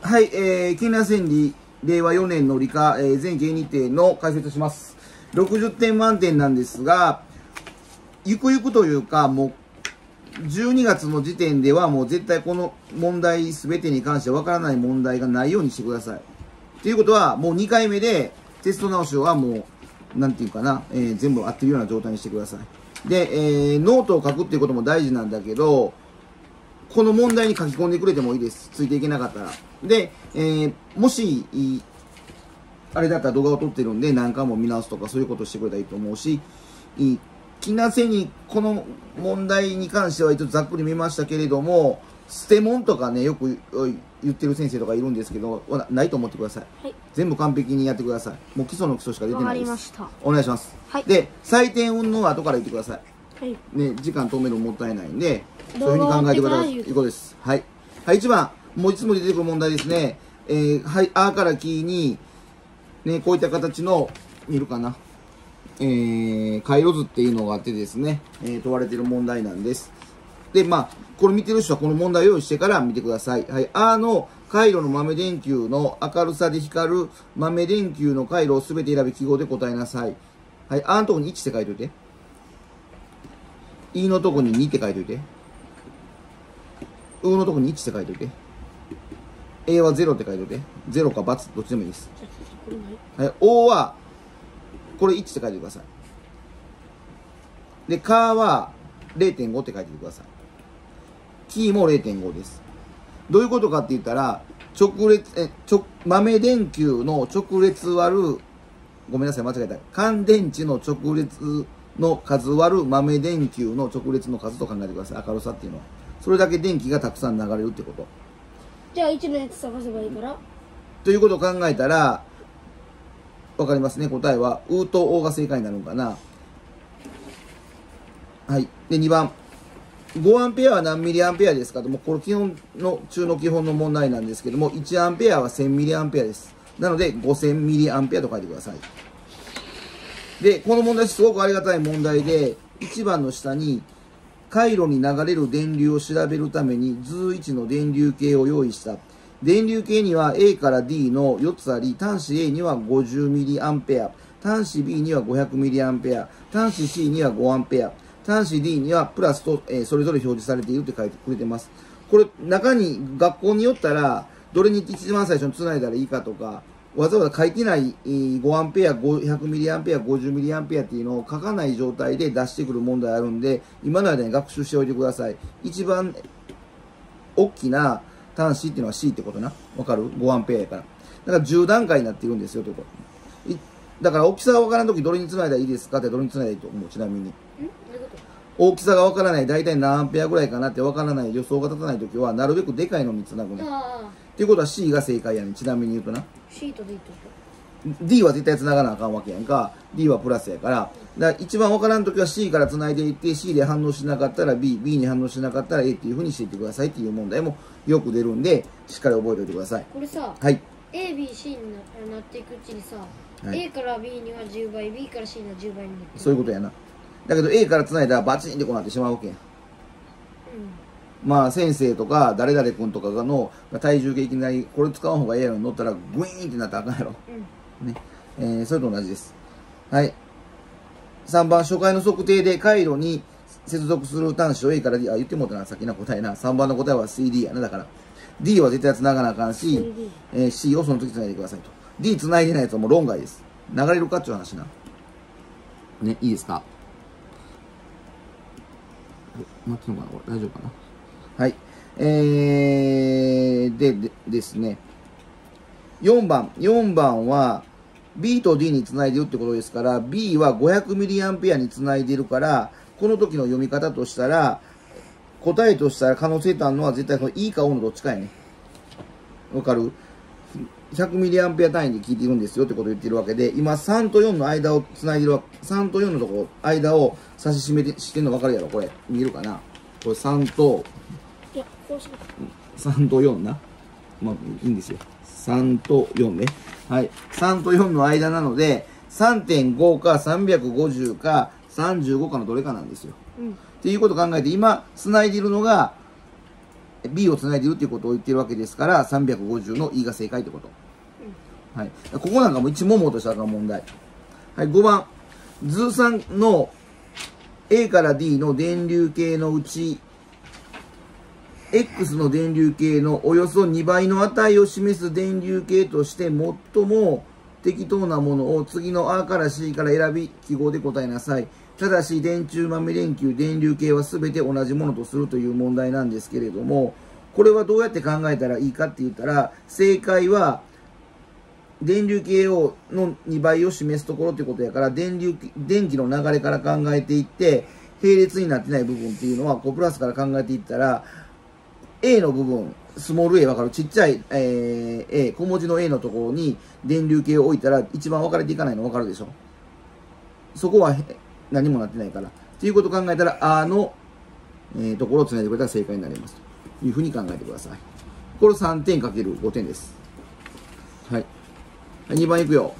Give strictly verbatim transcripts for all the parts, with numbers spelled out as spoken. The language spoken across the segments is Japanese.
はい、えー、近南千里、れいわよねんの理科、えー、全系日程の解説をします。ろくじゅってん満点なんですが、ゆくゆくというか、もう、じゅうにがつの時点ではもう絶対この問題すべてに関してわからない問題がないようにしてください。ということは、もうにかいめでテスト直しはもう、なんていうかな、えー、全部合ってるような状態にしてください。で、えー、ノートを書くっていうことも大事なんだけど、この問題に書き込んでくれてもいいです。ついていけなかったら。で、えー、もし、あれだったら動画を撮ってるんで何回も見直すとかそういうことをしてくれたらいいと思うし、近南千里、この問題に関しては一応ざっくり見ましたけれども、捨て物とかね、よく言ってる先生とかいるんですけど、ないと思ってください。はい、全部完璧にやってください。もう基礎の基礎しか出てないです。わかりました。お願いします。はい、で、採点運の後から言ってください。はい、ね、時間止めるのもったいないんで、そういうふうに考えてください。いうことです。はい。はい、いちばん、もういつも出てくる問題ですね。えー、はい、あからきに、ね、こういった形の、見るかな。えー、回路図っていうのがあってですね、えー、問われている問題なんです。で、まあ、これ見てる人はこの問題を用意してから見てください。はい。あの回路の豆電球の明るさで光る豆電球の回路をすべて選び記号で答えなさい。はい。あのとこにいちって書いといて。いのとこににって書いといて。うのとこにいちって書いといて。A はゼロって書いといて。ゼロか×どっちでもいいです。はい。O は、これいちって書いてください。で、カーは れいてんご って書いてください。キーも れいてんご です。どういうことかって言ったら、直列、え、直、豆電球の直列割る、ごめんなさい、間違えた。乾電池の直列の数割る豆電球の直列の数と考えてください。明るさっていうのは。それだけ電気がたくさん流れるってこと。 じゃあいちのやつ探せばいいからということを考えたら、わかりますね。答えは、うとおが正解になるのかな。はい。で、にばん。ごアンペアは何ミリアンペアですかと、もうこれ基本の、中の基本の問題なんですけども、いちアンペアはせんミリアンペアです。なので、ごせんミリアンペアと書いてください。で、この問題すごくありがたい問題で、いちばんの下に、回路に流れる電流を調べるために、図いちの電流計を用意した。電流計には A から D のよっつあり、端子 A には ごじゅうミリアンペア、端子 B には ごひゃくミリアンペア、端子 C にはごアンペア、端子 D にはプラスと、えー、それぞれ表示されているって書いてくれてます。これ、中に、学校によったら、どれに一番最初につないだらいいかとか、わざわざ書いてないごアンペア、ごひゃくミリアンペア、ごじゅうミリアンペアっていうのを書かない状態で出してくる問題あるんで、今の間に学習しておいてください。一番大きな端子っていうのは C ってことな。わかる ?ごアンペアやから。だからじゅう段階になってるんですよ、ということ。だから大きさがわからんときどれにつないだらいいですかってどれにつないだらいいと思う、ちなみに。大きさがわからない、大体何アンペアぐらいかなってわからない、予想が立たないときは、なるべくでかいのにつなぐね。っていうことは C が正解やねん。ちなみに言うとな。 C と D と D は絶対つながなあかんわけやんか。D はプラスやから。だから一番わからんときは C からつないでいって、C で反応しなかったら B、B に反応しなかったら A っていうふうにしていってくださいっていう問題もよく出るんで、しっかり覚えておいてください。 これさ、 はい。 A、B、C になっていくうちにさ、はい、A から B にはじゅうばい、B から C にはじゅうばいになってる。 そういうことやな。だけど A からつないだらバチンってこうなってしまうわけやん。まあ先生とか誰々君とかがの体重計いきなりこれ使う方がええやろに乗ったらグイーンってなったらあかんやろ、うん、ねえー、それと同じです。はい。さんばん、初回の測定で回路に接続する端子を A から D、あ、言ってもうたな、さっきの答えな。さんばんの答えは シーディー やな、だから。D は絶対繋がなあかんし、えー、C をその時繋いでくださいと。D 繋いでないやつはもう論外です。流れるかっていう話な。ね、いいですか？待ってんのかなこれ、大丈夫かな？はい。えー、で、でですね。よんばん。よんばんは、B と D につないでるってことですから、B は ごひゃくミリアンペア につないでるから、この時の読み方としたら、答えとしたら可能性とあるのは絶対この E か O のどっちかやね。わかる？ ひゃくミリアンペア 単位で聞いてるんですよってことを言ってるわけで、今さんとよんの間をつないでるわけ、さんとよんのとこ、間を指し示てしてんの分かるやろこれ。見えるかなこれさんと、 いや、こうしさんとよんな。まあ、いいんですよ。さんとよんね。はい。さんとよんの間なので、さんてんご かさんびゃくごじゅうかさんじゅうごかのどれかなんですよ。うん、っていうことを考えて、今、繋いでいるのが、 B をつないでるっていうことを言ってるわけですから、さんびゃくごじゅうの E が正解ってこと。はい。ここなんかも一問もとしたら問題。はい、ごばん。図さんの A から D の電流計のうち、X の電流計のおよそにばいの値を示す電流計として最も適当なものを次の A から C から選び、記号で答えなさい。ただし、電柱豆電球、電流計は全て同じものとするという問題なんですけれども、これはどうやって考えたらいいかって言ったら、正解は、電流計をのにばいを示すところってことやから、電流、電気の流れから考えていって、並列になってない部分っていうのは、こうプラスから考えていったら、A の部分、スモール a 分かるちっちゃい、えー、A、小文字の A のところに電流計を置いたら一番分かれていかないの分かるでしょ。そこは何もなってないから。っていうことを考えたら、A の、えー、ところをつないでくれたら正解になります。というふうに考えてください。これさんてんかけるごてんです。はい。にばんいくよ。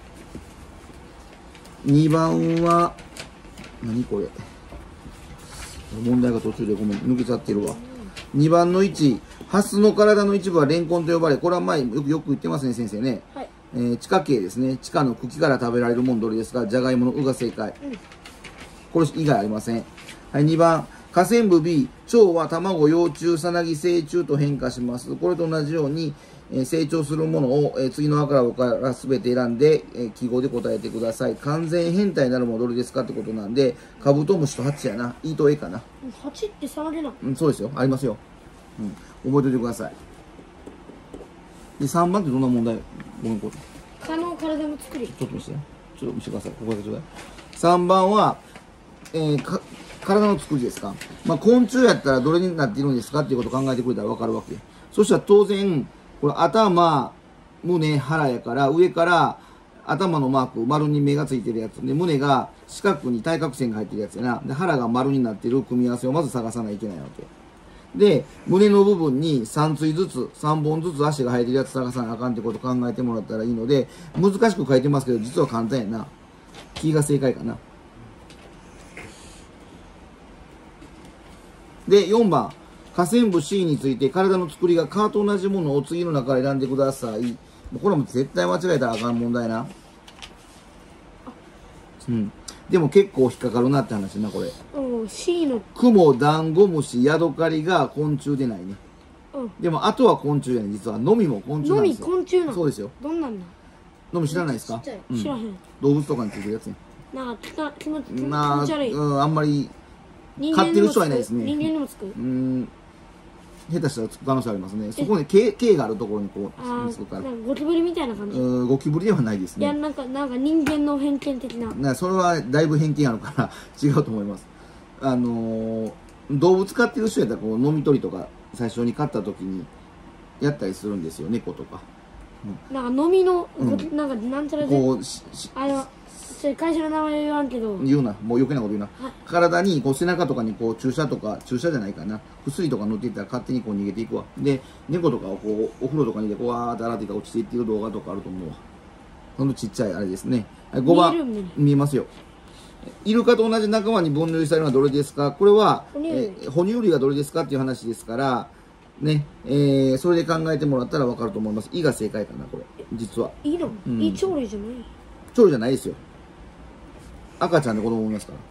にばんは、何これ。問題が途中でごめん、抜けちゃってるわ。にばんのいち、ハスの体の一部はレンコンと呼ばれ、これは前よくよく言ってますね、先生ね。はい、えー、地下茎ですね。地下の茎から食べられるものどれですか？じゃがいものうが正解。うん、これ以外ありません。はい、にばん、下線部 B、腸は卵、幼虫、さなぎ、成虫と変化します。これと同じように、えー、成長するものを、えー、次のあからから全て選んで、えー、記号で答えてください。完全変態になるものどれですかってことなんで、カブトムシとハチやな。E と A かな。 はちってさられな。 うん、そうですよ。ありますよ。うん、覚えておいてください。で、さんばんってどんな問題？ごめん、これ。 蚊の体の作り。 ちょっと見せて。ちょっと見せてください。ここだけちょうだい。さんばんは、えー、か体の作りですか。まあ、昆虫やったらどれになっているんですかっていうことを考えてくれたら分かるわけ。そしたら当然、これ頭、胸、腹やから、上から頭のマーク、丸に目がついてるやつで、胸が四角に対角線が入ってるやつやな。で、腹が丸になってる組み合わせをまず探さないといけないわけ。で、胸の部分にさん対ずつ、さんぼんずつ足が生えてるやつ探さなあかんってことを考えてもらったらいいので、難しく書いてますけど、実は簡単やな。キーが正解かな。で、よんばん。下線部 C について体の作りがカーと同じものを次の中から選んでください。これも絶対間違えたらあかん問題な。うん。でも結構引っかかるなって話な、これ。 うん、C の。 クモ、ダンゴムシ、ヤドカリが昆虫でないね。うん。でも、あとは昆虫やね、実は。のみも昆虫なんですよ。 のみ昆虫なの？そうですよ。 どんなんだ？ のみ知らないですか？ うん、知らへん。 動物とかについてるやつね。 なんか気持ち悪い。 まあ、うん、あんまり、飼ってる人はいないですね。 人間にもつく？うん。 下手したらつく可能性ありますね。そこに毛、毛があるところにこう、 つくから。なんかゴキブリみたいな感じ？ うん、ゴキブリではないですね。 いや、なんか、なんか人間の偏見的な。 なそれはだいぶ偏見あるから違うと思います。あのー、動物飼ってる人やったらこう飲み取りとか最初に飼った時にやったりするんですよ、猫とか。 うん、なんか飲みの、うん、なんかなんちゃらでこうししあの会社の名前言わんけど言うな、もう余計なこと言うな。体にこう背中とかにこう注射とか注射じゃないかな、薬とか塗っていったら勝手にこう逃げていくわ。で猫とかをこうお風呂とかにでこうわーって洗っていったら落ちていってる動画とかあると思うわ。ほんとちっちゃいあれですね。ごばん見えますよ。イルカと同じ仲間に分類されるのはどれですか？これは哺乳類、え哺乳類がどれですかっていう話ですからね、えー、それで考えてもらったら分かると思います。イが正解かな、これ実は。 イの、うん、イ鳥類じゃない？ 鳥類じゃないですよ。赤ちゃんで子供産みますから。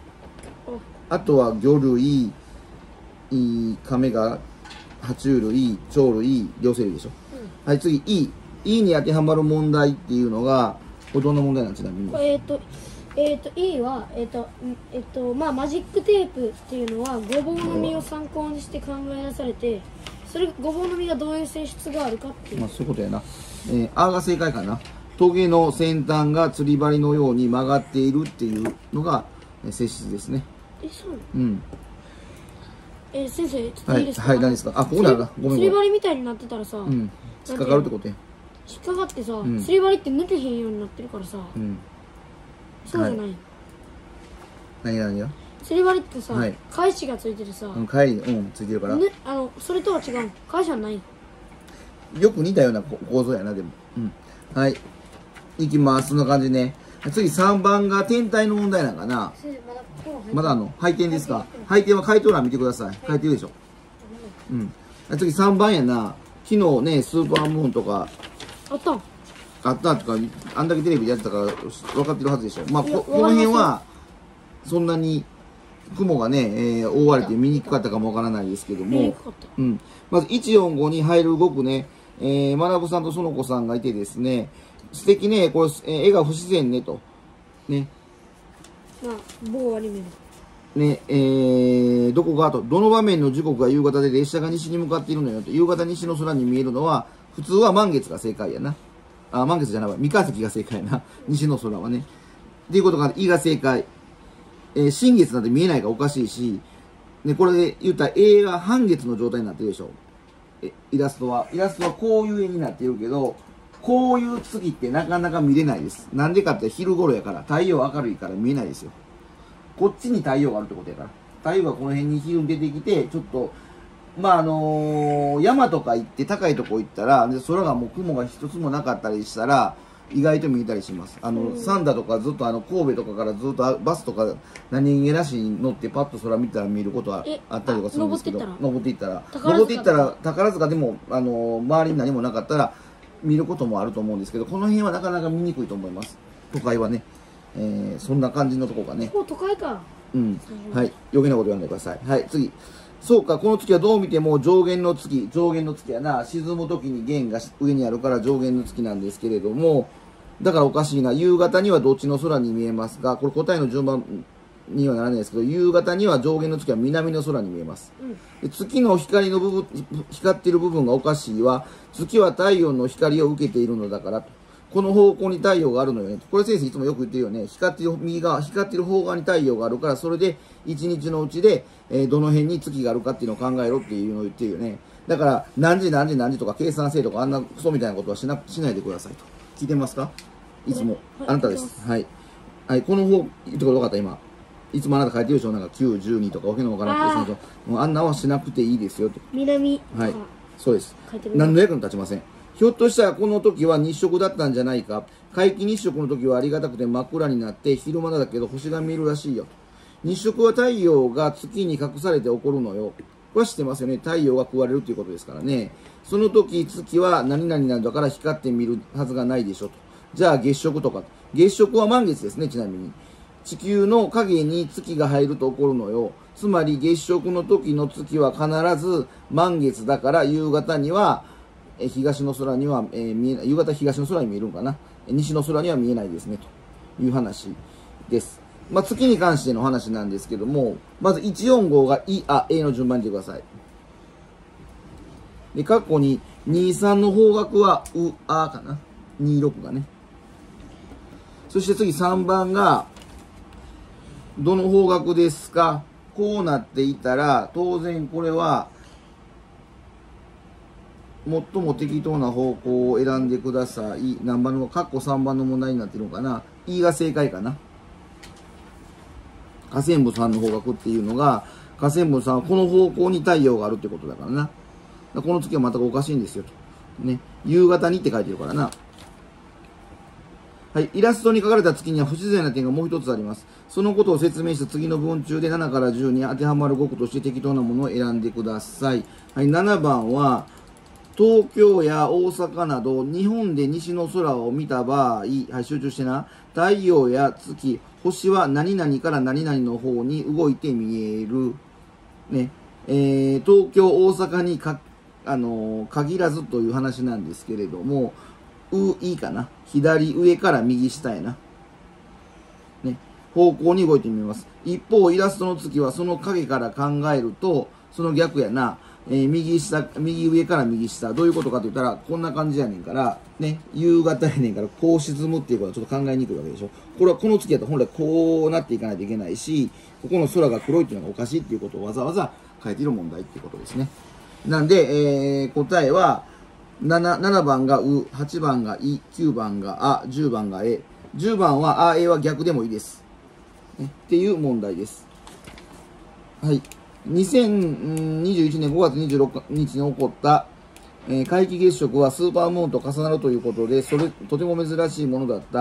あとは魚類、カメが爬虫類、鳥類、両生類でしょ。うん、はい、次 E。E に当てはまる問題っていうのが、これどんな問題なんちなみに。 えっ、ー、と、えっ、ー、と E はえっ、ー、とえっ、とまあマジックテープっていうのはごぼうの実を参考にして考え出されて、それごぼうの実がどういう性質があるかっていう。 まあそういうことやな。えー、A が正解かな。トゲの先端が釣り針のように曲がっているっていうのが性質ですね。 え、そうなの？ うん。 えー、先生、ちょっといいですか？ はい、はい、何ですか？あ、ここならごめんごめん。 釣り針みたいになってたらさ、うん、 引っかかるってことや。 引っかかってさ、うん、釣り針って抜けへんようになってるからさ、うん、そうじゃない、はい、 何が何が釣り針ってさ、はい、返しがついてるさ、 うん、返り、うん、ついてるから、 ね、あの、それとは違う。返しはない。 よく似たような構造やな、でも。うん。はい。いきます。そんな感じね。次さんばんが天体の問題なんかな。まだあの、配点ですか？配点は回答欄見てください。書いてるでしょ。うん。 次さんばんやな。昨日ね、スーパームーンとか、 あったんあったとか、あんだけテレビでやってたから分かってるはずでしょ。まあ、 いやここの辺は、そんなに雲がね、えー、覆われて見にくかったかもわからないですけども、 見にくかったうん。まずいちよんごに入る動くね、えー、学さんと園子さんがいてですね、素敵ね、これ、えー、絵が不自然ね、と。ね。 まあ某アニメのね、えー、どこがと、どの場面の時刻が夕方で列車が西に向かっているのよと、夕方西の空に見えるのは、普通は満月が正解やな。あ、満月じゃないわ。三日月が正解やな。西の空はね。っていうことが、いが正解。えー、新月なんて見えないからおかしいし、ね、これで言ったら、絵が半月の状態になってるでしょ。え、イラストは。イラストはこういう絵になってるけど、こういう月ってなかなか見れないです。なんでかって昼頃やから、太陽明るいから見えないですよ。こっちに太陽があるってことやから。太陽がこの辺に昼に出てきて、ちょっと、まああのー、山とか行って高いとこ行ったら、で空がもう雲が一つもなかったりしたら、意外と見えたりします。あの、サンダとかずっとあの、神戸とかからずっとバスとか何気なしに乗ってパッと空見たら見ることはあったりとかするんですけど、登っていったら、登っていったら、宝塚でも、あのー、周りに何もなかったら、見ることもあると思うんですけど、この辺はなかなか見にくいと思います。都会はね。えー、そんな感じのとこがね。 ここ都会か。 うん。はい。余計なこと言わないでください。はい、次。そうか、この月はどう見ても上限の月、上限の月やな、沈む時に弦が上にあるから上限の月なんですけれども、だからおかしいな、夕方にはどっちの空に見えますか？これ答えの順番にはならないですけど、夕方には上限の月は南の空に見えます。うん、で月の光の部分、光っている部分がおかしいは、月は太陽の光を受けているのだからと。この方向に太陽があるのよね。これ先生いつもよく言ってるよね。光ってる右側、光ってる方側に太陽があるから、それで一日のうちで、えー、どの辺に月があるかっていうのを考えろっていうのを言ってるよね。だから、何時何時何時とか計算性とかあんなクソみたいなことはしな、しないでくださいと。聞いてますか？いつも。あなたです。はい。はい。この方、言ってこと分かった今。いつもあなた書いてるでしょなんかきゅう、じゅうにとかわけのわからないけど、もうあんなはしなくていいですよと。 南。 はい。そうです。何の役に立ちません。ひょっとしたらこの時は日食だったんじゃないか。皆既日食の時はありがたくて真っ暗になって昼間だけど星が見えるらしいよ。日食は太陽が月に隠されて起こるのよ。これは知ってますよね。太陽が食われるということですからね。その時月は何々なんだから光って見るはずがないでしょと。じゃあ月食とか。月食は満月ですね、ちなみに。地球の影に月が入ると起こるのよ。つまり月食の時の月は必ず満月だから夕方にはえ東の空には、えー、見えない、夕方東の空に見えるんかな。西の空には見えないですね、という話です。まあ、月に関しての話なんですけども、まずいちよんごがい、あ、A の順番に言ってください。で、括弧ににさんの方角はう、あかな。にろくがね。そして次さんばんが、どの方角ですか？こうなっていたら、当然これは、最も適当な方向を選んでください。何番の、括弧さんばんの問題になってるのかな。E が正解かな。河川部さんの方角っていうのが、河川部さんはこの方向に太陽があるってことだからな。この月は全くおかしいんですよと。ね。夕方にって書いてるからな。はい。イラストに描かれた月には不自然な点がもう一つあります。そのことを説明した次の文中でななからじゅうに当てはまる語句として適当なものを選んでください。はい。ななばんは、東京や大阪など日本で西の空を見た場合、はい、集中してな。太陽や月、星は何々から何々の方に動いて見える。ね。えー、東京、大阪にか、あのー、限らずという話なんですけれども、う、いいかな。左上から右下へな。ね。方向に動いてみます。一方、イラストの月はその影から考えると、その逆やな。えー、右下、右上から右下。どういうことかと言ったら、こんな感じやねんから、ね、夕方やねんから、こう沈むっていうことはちょっと考えにくいわけでしょ。これはこの月だと本来こうなっていかないといけないし、ここの空が黒いっていうのがおかしいっていうことをわざわざ書いている問題っていうことですね。なんで、えー、答えは、なな、ななばんがう、はちばんがい、きゅうばんがあ、じゅうばんがえ。じゅうばんはあ、えは逆でもいいです。ね、っていう問題です。はい。にせんにじゅういちねんごがつにじゅうろくにちに起こった、えー、皆既月食はスーパームーンと重なるということで、それ、とても珍しいものだった。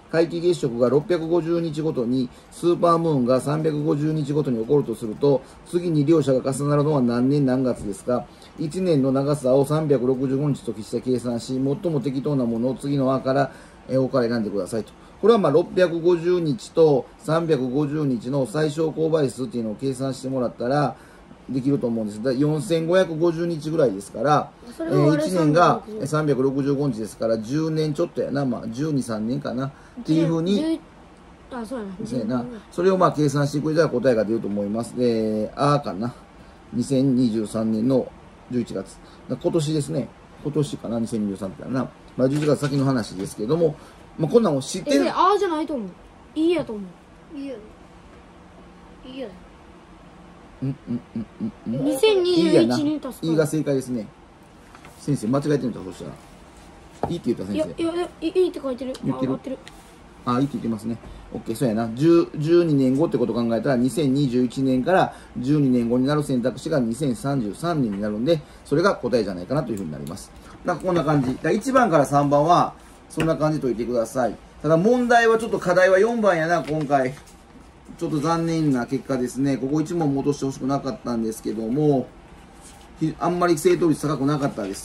皆既月食がろっぴゃくごじゅうにちごとに、スーパームーンがさんびゃくごじゅうにちごとに起こるとすると、次に両者が重なるのは何年何月ですか？いちねんの長さをさんびゃくろくじゅうごにちとして計算し、最も適当なものを次の案から、えー、おから選んでくださいと。これはまあろっぴゃくごじゅうにちとさんびゃくごじゅうにちの最小公倍数っていうのを計算してもらったらできると思うんです。だよんせんごひゃくごじゅうにちぐらいですから、えー、いちねんがさんびゃくろくじゅうごにちですからじゅうねんちょっとやな、まあ、じゅうに、さんねんかなっていうふうに、 あ、そうやな。 ですねな。それをまあ計算してくれたら答えが出ると思います。で、あーかな。にせんにじゅうさんねんのじゅういちがつ。今年ですね。今年かな、にせんにじゅうさんってな。まあ、じゅういちがつ先の話ですけども、まあ、こんなんも知ってえ、 る。 で、あーじゃないと思う。いいやと思う。いいや。いいや。 うんうんうんうんうん。 にせんにじゅういちねん足すか。 いいが正解ですね。先生、間違えてるんだ、そしたら。いいって言った先いや、 生。 いや、いや、いいって書いてる。 言ってるあ、合ってる。 あ、いいって言ってますね。OK、そうやな。じゅう、じゅうにねんごってことを考えたら、にせんにじゅういちねんからじゅうにねんごになる選択肢がにせんさんじゅうさんねんになるんで、それが答えじゃないかなというふうになります。だからこんな感じ。だいちばんからさんばんは、そんな感じと言ってください。ただ問題はちょっと課題はよんばんやな、今回。ちょっと残念な結果ですね。ここいち問戻してほしくなかったんですけども、あんまり正答率高くなかったです。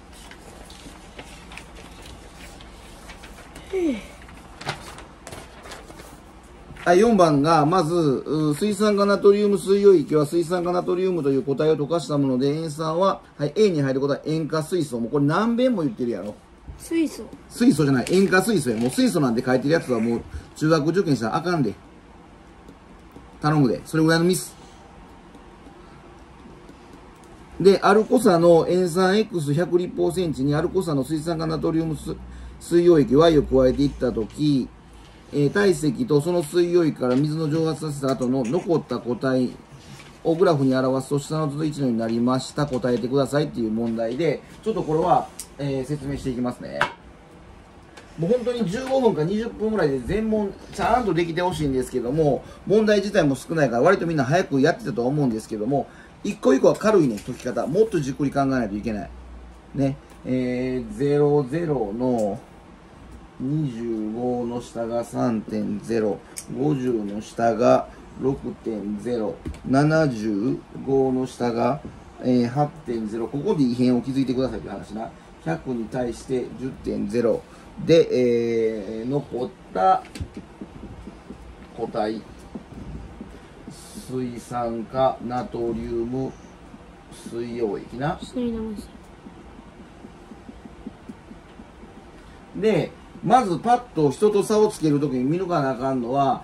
はい、よんばんが、まず、水酸化ナトリウム水溶液は水酸化ナトリウムという固体を溶かしたもので、塩酸は、はい、A に入ることは塩化水素。もうこれ何遍も言ってるやろ。 水素。 水素じゃない、塩化水素や。もう水素なんて書いてるやつはもう中学受験したらあかんで。頼むで。それぐらいのミス。で、アルコサの塩酸 エックスひゃく 立方センチにアルコサの水酸化ナトリウム水溶液 Y を加えていったとき、えー、体積とその水溶液から水の蒸発させた後の残った固体をグラフに表すと下の図といちのようになりました。答えてくださいっていう問題で、ちょっとこれは、えー、説明していきますね。もう本当にじゅうごふんかにじゅっぷんぐらいで全問ちゃんとできてほしいんですけども、問題自体も少ないから割とみんな早くやってたとは思うんですけども、一個一個は軽いね、解き方。もっとじっくり考えないといけない。ね。えー、ゼロゼロのにじゅうごの下が さんてんゼロ、ごじゅうの下が ろくてんゼロ、ななじゅうごの下が、えー、はちてんゼロ、ここで異変を築いてくださいという話な。ひゃくに対して じゅってんゼロ で、えー、残った固体、水酸化ナトリウム水溶液な。で、まずパッと人と差をつけるときに見抜かなあかんのは、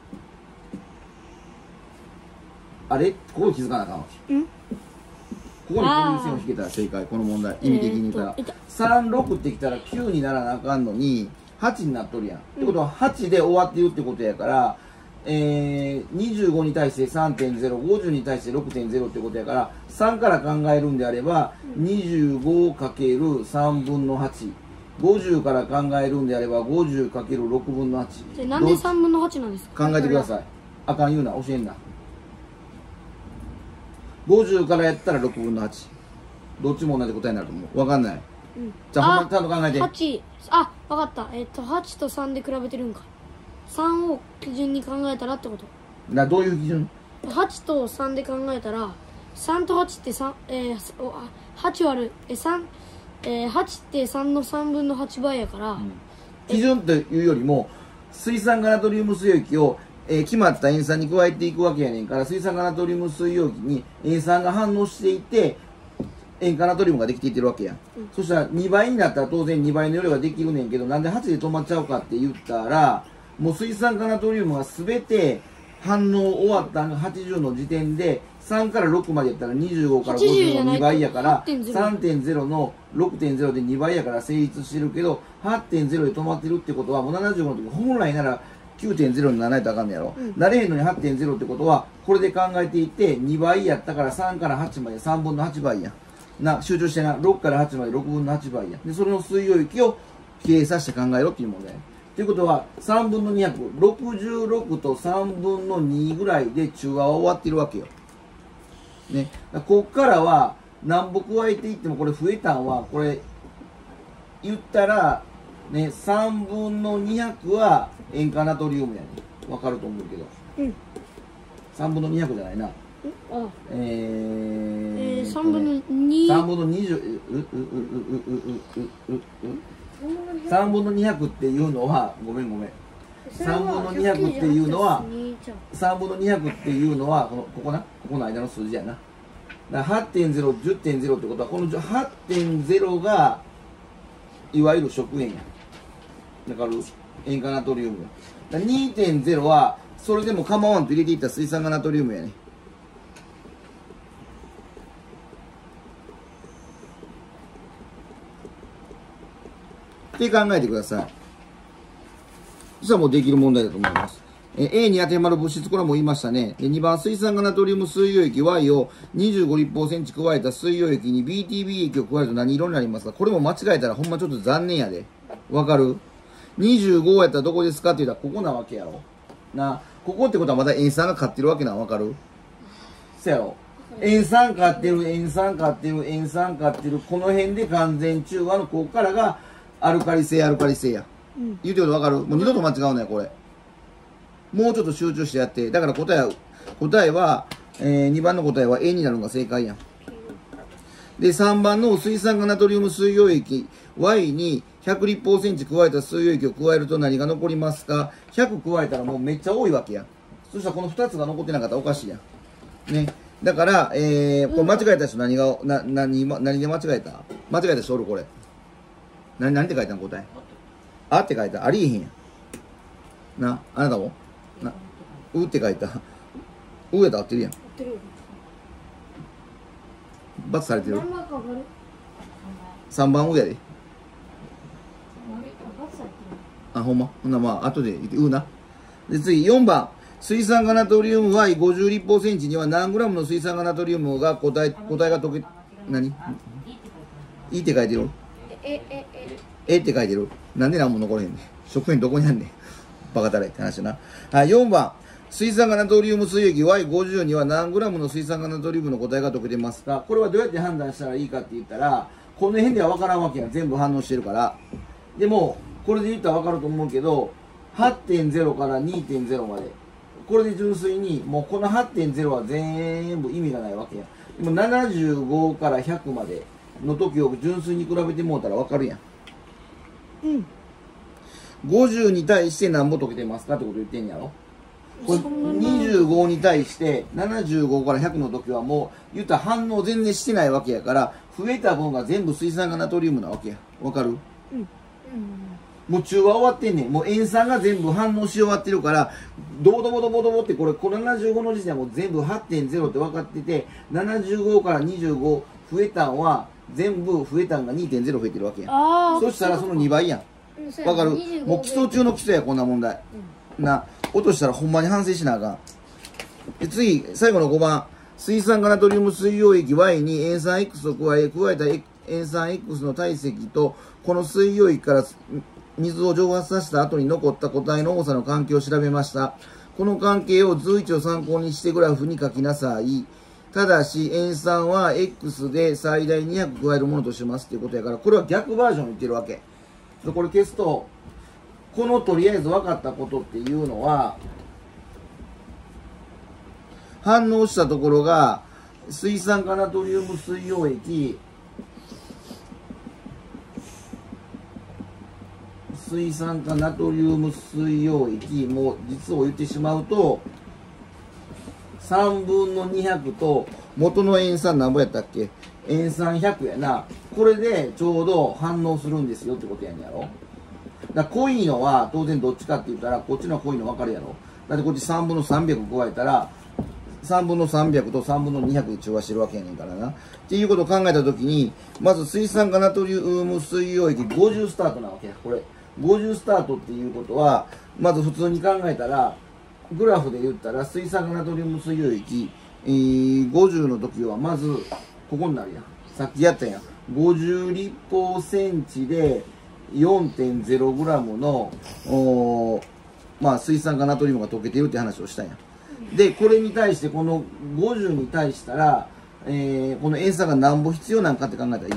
あれここ気づかなあかんわけ。ここにこういう線を引けたら正解、この問題。意味的に言ったら。さん、ろくってきたらきゅうにならなあかんのに、はちになっとるやん。ってことははちで終わってるってことやから、えー、にじゅうごに対して さんてんゼロ、ごじゅうに対して ろくてんゼロ ってことやから、さんから考えるんであれば、にじゅうごかけるさんぶんのはち。ごじゅうから考えるんであれば ごじゅうかけるろくぶんのはち。 なんでさんぶんのはちなんですか？ 考えてください。あかん言うな、教えんな。ごじゅうからやったらろくぶんのはち。どっちも同じ答えになると思う。わかんない。うん、じゃあ、ほんまにちゃんと考えて。 はち、あ、わかった。えっと、はちとさんで比べてるんか。さんを基準に考えたらってこと。 な、どういう基準？ はち とさんで考えたら、さんとはちってさん、えー、はち割る、え、さん、えー、はちってさんのさんぶんのはちばいやから、うん、 基準というよりも水酸化ナトリウム水溶液を、えー、決まった塩酸に加えていくわけやねんから、水酸化ナトリウム水溶液に塩酸が反応していて塩化ナトリウムができていってるわけやん、うん、そしたらにばいになったら当然にばいの量ができるねんけど、なんではちで止まっちゃうかって言ったら、もう水酸化ナトリウムが全て反応終わったのがはちじゅうの時点で、さんからろくまでやったらにじゅうごからごじゅうのにばいやから、さんてんゼロ の ろくてんゼロ でにばいやから成立してるけど、はちてんゼロ で止まってるってことは、もうななじゅうごの時本来なら きゅうてんゼロ にならないとあかんねやろ、うん、なれへんのに はちてんゼロ ってことは、これで考えていてにばいやったからさんからはちまでさんぶんのはちばいやんな。集中してな、ろくからはちまでろくぶんのはちばいやんで、それの水溶液を計算して考えろっていう問題ということは、さんぶんのにひゃく、ろくじゅうろくとさんぶんのにぐらいで中和は終わってるわけよ。ね。こっからは、何ぼ加えていってもこれ増えたんは、これ、言ったら、 ね、さんぶんのにひゃくは塩化ナトリウムやね。わかると思うけど。 うん。 さんぶんのにひゃくじゃないな。 あ、 えー、 えー、さんぶんのに。 さんぶんのにじゅう、う、う、う、う、う、う、う、う、う、さんぶんのにひゃくっていうのは、ごめんごめん。さんぶんのにひゃくっていうのは、さんぶんのにひゃくっていうのは、この、ここな、ここの間の数字やな。だから はちてんゼロ、じゅってんゼロ ってことは、この はちてんゼロ が、いわゆる食塩や。だから、塩化ナトリウム。だから にてんゼロ は、それでも構わんと入れていった水酸化ナトリウムやね。って考えてください。そしたらもうできる問題だと思います。え A に当てはまる物質、これはもう言いましたね。にばん、水酸化ナトリウム水溶液 Y をにじゅうごリットルセンチ加えた水溶液に ビーティービー 液を加えると何色になりますか？これも間違えたらほんまちょっと残念やで。わかる？ にじゅうご やったらどこですかって言ったらここなわけやろ。な、ここってことはまだ塩酸が勝ってるわけなのわかる？そやろ。塩酸勝ってる、塩酸勝ってる、塩酸勝ってる、この辺で完全中和のここからがアルカリ性、アルカリ性や。うん、言うてることわかる？もう二度と間違うねこれ。もうちょっと集中してやって。だから答えは、答えは、えー、にばんの答えは A になるのが正解やん。で、さんばんの水酸化ナトリウム水溶液 Y にひゃくリットルセンチ加えた水溶液を加えると何が残りますか？ ひゃく 加えたらもうめっちゃ多いわけやん。そしたらこのふたつが残ってなかったらおかしいやん。ね。だから、えー、これ間違えた人何が、な、何、何で間違えた？間違えた人おるこれ。何、何って書いたの答え。あって書いた。ありえへんやん。な、あなたもな、うって書いた。うやったら合ってるやん。バツされてる。さんばんうやで。あ、ほんま。ほんなまあ、後で言って、うな。で、次、よんばん。水酸化ナトリウム ワイごじゅうリットルセンチには何グラムの水酸化ナトリウムが答え、答えが解け、何？いいって書いてる？え、え、え、えって書いてる？なんで何も残れへんねん。食塩どこにあんねん。バカたれって話な。はい、よんばん。水酸化ナトリウム水液 ワイごじゅう には何グラムの水酸化ナトリウムの答えが解けてますか？これはどうやって判断したらいいかって言ったら、この辺では分からんわけやん。全部反応してるから。でも、これで言ったら分かると思うけど、はってんゼロ から にてんゼロ まで。これで純粋に、もうこの はってんゼロ は全部意味がないわけやん。でもななじゅうごからひゃくまでの時を純粋に比べてもうたら分かるやん。うん。ごじゅうに対して何ぼ解けてますかってこと言ってんやろ。これにじゅうごに対してななじゅうごからひゃくの時はもう言ったら反応全然してないわけやから、増えた分が全部水酸化ナトリウムなわけや。わかる？うん。うん、もう中和終わってんねん。もう塩酸が全部反応し終わってるから、ドボドボドボドボってこれ、このななじゅうごの時点はもう全部 はってんゼロ って分かってて、ななじゅうごからにじゅうご増えたんは、全部増えたんが にてんゼロ 増えてるわけやん。そしたらそのにばいやん。わかる？もう基礎中の基礎や、こんな問題。うん、な、落としたらほんまに反省しなあかん。で、次、最後のごばん。水酸化ナトリウム水溶液 ワイ に塩酸 X を加え、加えた塩酸 X の体積と、この水溶液から水を蒸発させた後に残った固体の重さの関係を調べました。この関係を図いちを参考にしてグラフに書きなさい。ただし、塩酸は X で最大にひゃく加えるものとしますっていうことやから、これは逆バージョン言ってるわけ。これ消すと、このとりあえず分かったことっていうのは、反応したところが、水酸化ナトリウム水溶液、水酸化ナトリウム水溶液、もう実を言ってしまうと、さんぶんのにひゃくと、元の塩酸何ぼやったっけ？塩酸ひゃくやな。これでちょうど反応するんですよってことやねんやろ。だから濃いのは当然どっちかって言ったら、こっちの濃いの分かるやろ。だってこっちさんぶんのさんびゃく加えたら、さんぶんのさんびゃくとさんぶんのにひゃくで中和してるわけやねんからな。っていうことを考えたときに、まず水酸化ナトリウム水溶液ごじゅうスタートなわけや。これ。ごじゅうスタートっていうことは、まず普通に考えたら、グラフで言ったら水酸化ナトリウム水溶液、えー、ごじゅうの時はまず、ここになるやん。さっきやったやん。ごじゅうリットルセンチで よんてんゼログラム の、おまあ、水酸化ナトリウムが溶けてるって話をしたやん。で、これに対して、このごじゅうに対したら、えー、この塩酸が何ぼ必要なんかって考えたらいいやん。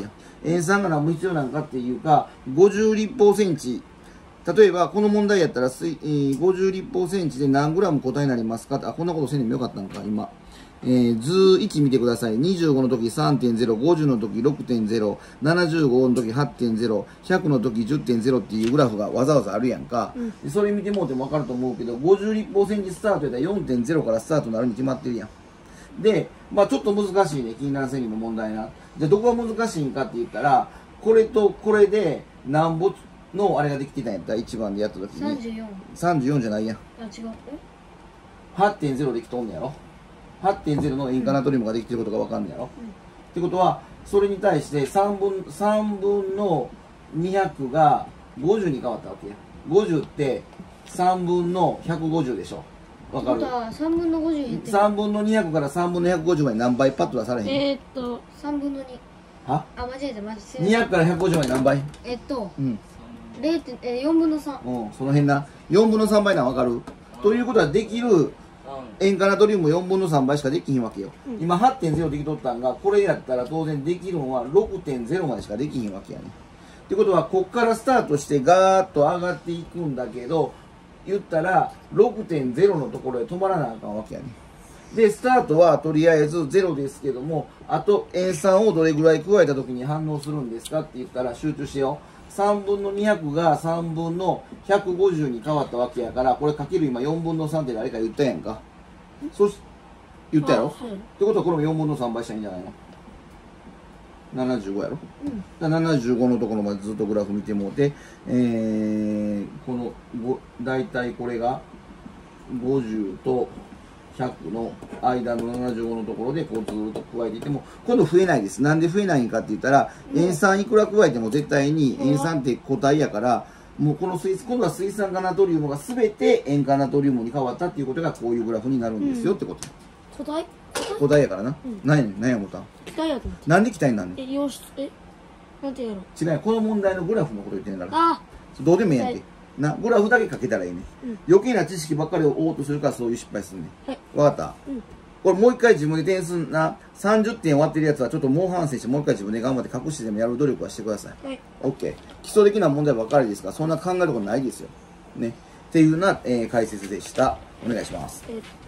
塩酸が何も必要なのかっていうか、ごじゅう立方センチ。例えば、この問題やったら、水えー、ごじゅう立方センチで何グラム答えになりますかって、あ、こんなことせんでもよかったのか、今。えー、図いち見てください。にじゅうごの時 さんてんゼロ、ごじゅうの時 ろくてんゼロ、ななじゅうごの時 はちてんゼロ、ひゃくの時 じゅってんゼロ っていうグラフがわざわざあるやんか。うん、それ見てもうても分かると思うけど、ごじゅう立方センチスタートやったら よんてんゼロ からスタートになるに決まってるやん。で、まあちょっと難しいね、近隣線にも問題な。じゃあどこが難しいんかって言ったら、これとこれでなんぼのあれができてたんやったら、いちばんでやった時に。 さんじゅうよん。 さんじゅうよんじゃないやん。 あ、違う。 え はちてんゼロ できとんねやろ。はちてんゼロ の塩化ナトリウムができてることが分かんねやろ、うん、ってことはそれに対して3分、さんぶんのにひゃくがごじゅうに変わったわけや。ごじゅうってさんぶんのひゃくごじゅうでしょ。分かる？ さんぶんのごじゅう減ってる。 さんぶんのにひゃくからさんぶんのひゃくごじゅうまで何倍パッと出されへん？ えー、っとさんぶんのに。 は？ あ、間違えた間違えた。 にひゃくからひゃくごじゅうまで何倍？ えっと、 うん、 れいてんえー、よんぶんのさん。 うん、その辺な。よんぶんのさんばいなん分かる？ということはできる塩化ナトリウムよんぶんのさんばいしかできひんわけよ、うん、今 はちてんゼロ できとったんが、これやったら当然できるのは ろくてんゼロ までしかできひんわけやね。ってことはこっからスタートしてガーッと上がっていくんだけど、言ったら ろくてんゼロ のところで止まらなあかんわけやね。でスタートはとりあえずゼロですけども、あと塩酸をどれぐらい加えた時に反応するんですかって言ったら、集中してよ。さんぶんのにひゃくがさんぶんのひゃくごじゅうに変わったわけやから、これかける今よんぶんのさんって誰か言ったやんか。そし言ったやろ、うん、ってことはこれもよんぶんのさんばいしたらいいんじゃないの？ななじゅうごやろ、うん、だななじゅうごのところまでずっとグラフ見てもうて、えー、この大体これがごじゅうとひゃくの間のななじゅうごのところでこうずっと加えていっても今度増えないです。なんで増えないんかって言ったら、うん、塩酸いくら加えても絶対に塩酸って固体やから、もうこの水今度は水酸化ナトリウムが全て塩化ナトリウムに変わったっていうことがこういうグラフになるんですよってこと。 固体固体やからな。うん、何やねん、何や思ったん？ 気体やと思って。 なんで気体になんねん？ え、洋室、え、なんてやろう。 違う、この問題のグラフのこと言ってんだから。 ああ。 どうでもいいやんけ。な、グラフだけかけたらいいね、うん。余計な知識ばっかりを追おうとするからそういう失敗するね。はい。わかった？うん。これもう一回自分で点数な、さんじゅってん割ってるやつはちょっと猛反省してもう一回自分で頑張って隠してでもやる努力はしてください。はい。OK。基礎的な問題ばっかりですから、そんな考えることないですよ。ね。っていうような、えー、解説でした。お願いします。え